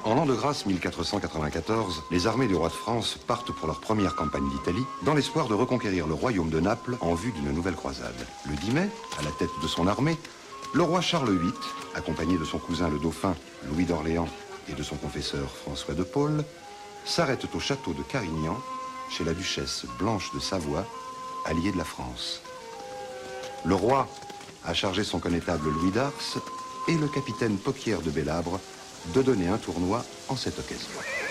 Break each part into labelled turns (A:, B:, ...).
A: En l'an de grâce 1494, les armées du roi de France partent pour leur première campagne d'Italie dans l'espoir de reconquérir le royaume de Naples en vue d'une nouvelle croisade. Le 10 mai, à la tête de son armée, le roi Charles VIII, accompagné de son cousin le dauphin Louis d'Orléans et de son confesseur François de Paule, s'arrête au château de Carignan, chez la duchesse Blanche de Savoie, alliée de la France. Le roi a chargé son connétable Louis d'Ars et le capitaine Pauquière de Belabre de donner un tournoi en cette occasion.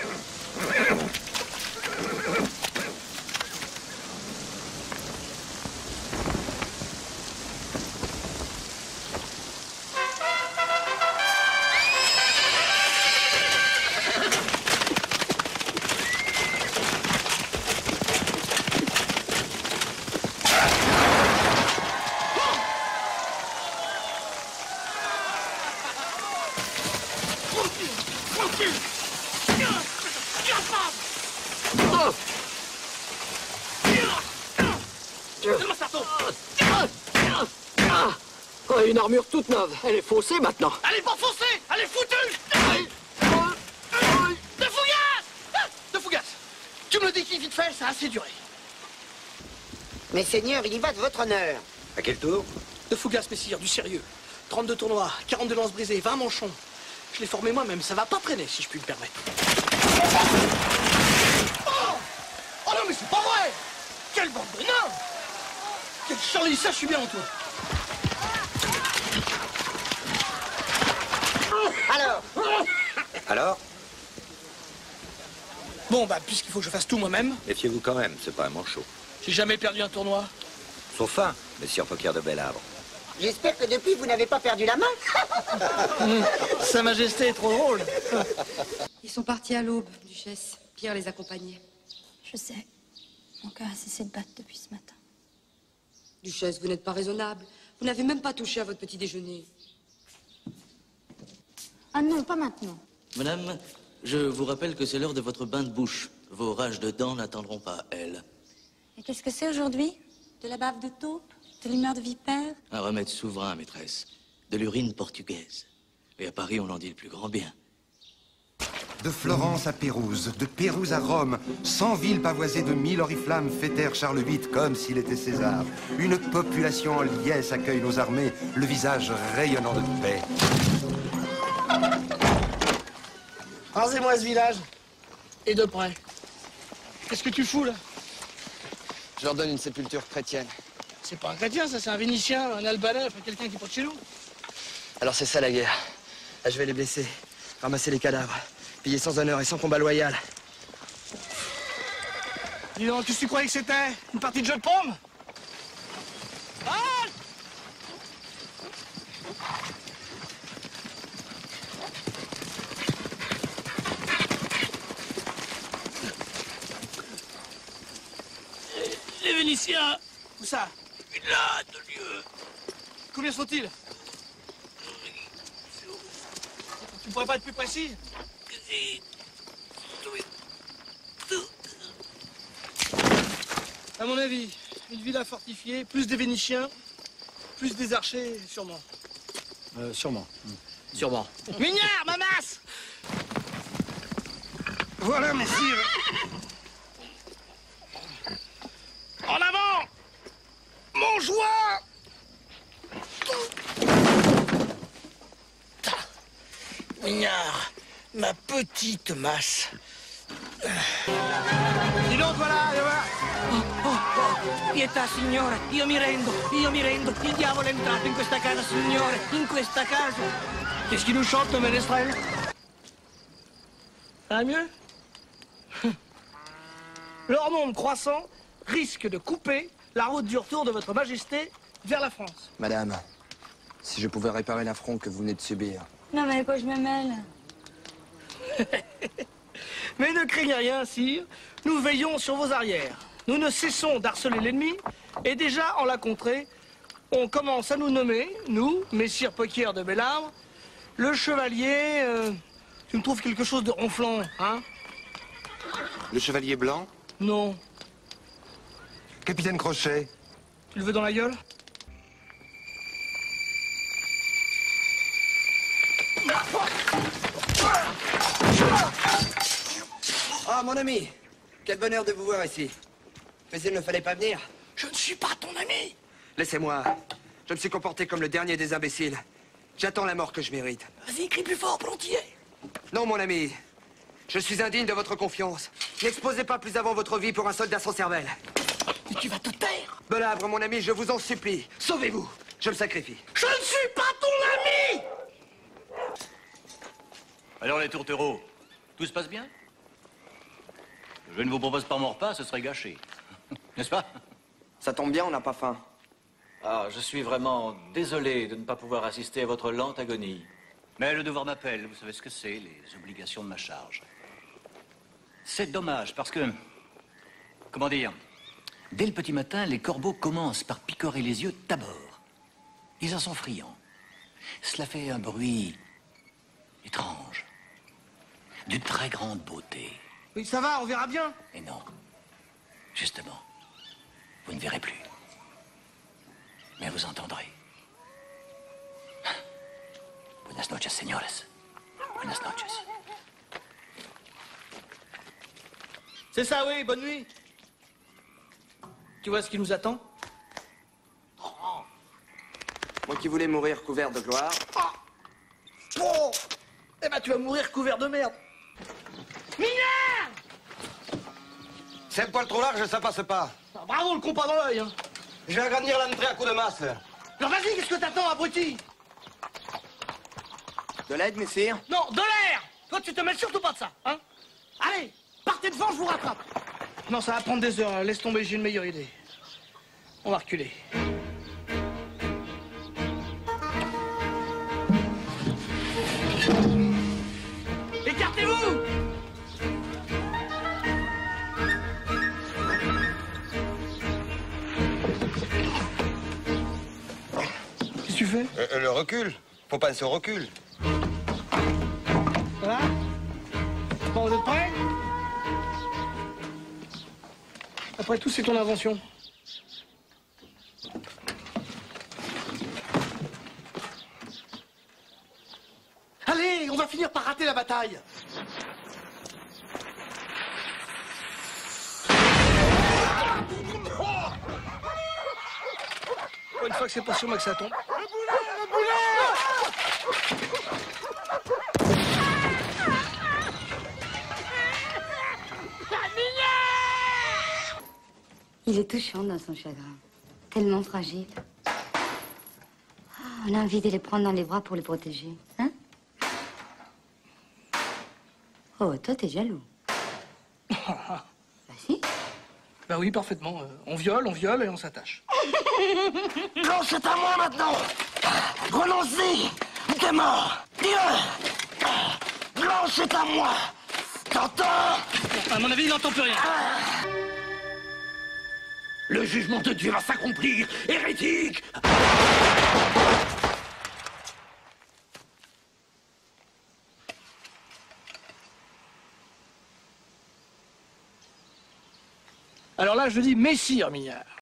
B: Une armure toute neuve. Elle est faussée maintenant.
C: Elle est pas faussée. Elle est foutue. De Fougas. De Fougas. Tu me le dis qui vite fait, ça a assez duré.
D: Mais Seigneur, il y va de votre honneur.
E: À quel tour?
C: De Fougas, messire, du sérieux. 32 tournois, 42 lances brisées, 20 manchons. Je l'ai formé moi-même, ça va pas traîner, si je puis me permettre. Oh non, mais c'est pas vrai. Quelle bande de nains. Quel Charlie, ça, je suis bien en toi.
E: Alors?
C: Bon, bah, puisqu'il faut que je fasse tout moi-même.
E: Méfiez-vous quand même, c'est pas un manchot.
C: J'ai jamais perdu un tournoi.
E: Sauf un, monsieur Pauquière de Belabre.
D: J'espère que depuis, vous n'avez pas perdu la main.
C: Sa Majesté est trop drôle.
F: Ils sont partis à l'aube, Duchesse. Pierre les accompagnait.
G: Je sais. Mon cœur a cessé de battre depuis ce matin.
F: Duchesse, vous n'êtes pas raisonnable. Vous n'avez même pas touché à votre petit déjeuner.
G: Ah non, pas maintenant.
H: Madame, je vous rappelle que c'est l'heure de votre bain de bouche. Vos rages de dents n'attendront pas, elles.
G: Et qu'est-ce que c'est aujourd'hui? De la bave de taupe? De l'humeur de vipère?
H: Un remède souverain, maîtresse. De l'urine portugaise. Et à Paris, on en dit le plus grand bien.
A: De Florence à Pérouse, de Pérouse à Rome, 100 villes pavoisées de 1000 oriflammes fêtèrent Charles VIII comme s'il était César. Une population en liesse accueille nos armées, le visage rayonnant de paix.
C: Rasez-moi ce village. Et de près. Qu'est-ce que tu fous, là?
I: Je leur donne une sépulture chrétienne.
C: C'est pas un chrétien, ça, c'est un Vénitien, un Albanais, enfin quelqu'un qui est pas de chez nous.
I: Alors c'est ça la guerre. Achever les blessés, ramasser les cadavres, piller sans honneur et sans combat loyal.
C: Dis donc, qu'est-ce que tu croyais que c'était? Une partie de jeu de paume? Halte! Les Vénitiens! Où ça? Une latte de Dieu! Combien sont-ils? Tu pourrais pas être plus précis? À mon avis, une villa fortifiée, plus des Vénitiens, plus des archers, sûrement.
B: Sûrement.
C: Sûrement. Mignard, mamas! Voilà, messire. En avant! Mon joie! Mignard, ma petite masse. Dis donc, voilà, Pietà, signore, io mi rendo, il diavolo è entrato in questa casa, signore, in questa casa. Qu'est-ce qu'il nous chante, le ménestrel? Ça va mieux? Leur nombre croissant risque de couper la route du retour de votre majesté vers la France.
I: Madame, si je pouvais réparer l'affront que vous venez de subir.
G: Non, mais à quoi je me mêle?
C: Mais ne craignez rien, sire. Nous veillons sur vos arrières. Nous ne cessons d'harceler l'ennemi, et déjà, en la contrée, on commence à nous nommer, nous, messire Pauquière de Belabre, le chevalier... tu me trouves quelque chose de ronflant, hein?
A: Le chevalier blanc?
C: Non.
A: Capitaine Crochet?
C: Tu le veux dans la gueule?
I: Ah, mon ami! Quel bonheur de vous voir ici. Mais il ne fallait pas venir.
C: Je ne suis pas ton ami.
I: Laissez-moi. Je me suis comporté comme le dernier des imbéciles. J'attends la mort que je mérite.
C: Vas-y, crie plus fort, plombier.
I: Non, mon ami. Je suis indigne de votre confiance. N'exposez pas plus avant votre vie pour un soldat sans cervelle.
C: Mais tu vas te taire.
I: Belâbre, mon ami, je vous en supplie. Sauvez-vous. Je me sacrifie.
C: Je ne suis pas ton ami.
J: Alors les tourtereaux, tout se passe bien? Je ne vous propose pas mon repas, ce serait gâché. N'est-ce pas?
I: Ça tombe bien, on n'a pas faim.
K: Ah, je suis vraiment désolé de ne pas pouvoir assister à votre lente agonie.
J: Mais le devoir m'appelle, vous savez ce que c'est, les obligations de ma charge. C'est dommage, parce que... Comment dire? Dès le petit matin, les corbeaux commencent par picorer les yeux d'abord. Ils en sont friands. Cela fait un bruit étrange, d'une très grande beauté.
C: Oui, ça va, on verra bien.
J: Et non, justement, vous ne verrez plus. Mais vous entendrez. Buenas noches, señores. Buenas noches.
C: C'est ça, oui, bonne nuit. Tu vois ce qui nous attend?
I: Moi qui voulais mourir couvert de gloire.
C: Oh, eh ben, tu vas mourir couvert de merde. Mineur!
I: C'est un poil trop large, ça passe pas.
C: Ah, bravo, le compas dans l'œil, hein.
I: Je vais agrandir l'entrée à coups de masse.
C: Alors vas-y, qu'est-ce que t'attends, abruti?
I: De l'aide, messire?
C: Non, de l'air! Toi, tu te mêles surtout pas de ça, hein? Allez, partez devant, je vous rattrape. Non, ça va prendre des heures, hein. Laisse tomber, j'ai une meilleure idée. On va reculer. Écartez-vous! Qu'est-ce que tu fais?
I: Le recul. Faut penser au recul.
C: Voilà. Bon, vous êtes prêts? Après tout, c'est ton invention. Allez, on va finir par rater la bataille. Une fois que c'est pas sur moi que ça tombe.
G: Il est touchant dans son chagrin. Tellement fragile. Ah, on a envie de les prendre dans les bras pour les protéger. Hein? Oh, toi, t'es jaloux. Bah si.
C: Bah oui, parfaitement. On viole et on s'attache.
B: Non, c'est à moi maintenant. Renoncez. T'es mort. Dis-le. Non, c'est à moi. T'entends?
C: À mon avis, il n'entend plus rien.
B: Le jugement de Dieu va s'accomplir, hérétique.
C: Alors là, je dis messire, Mignard.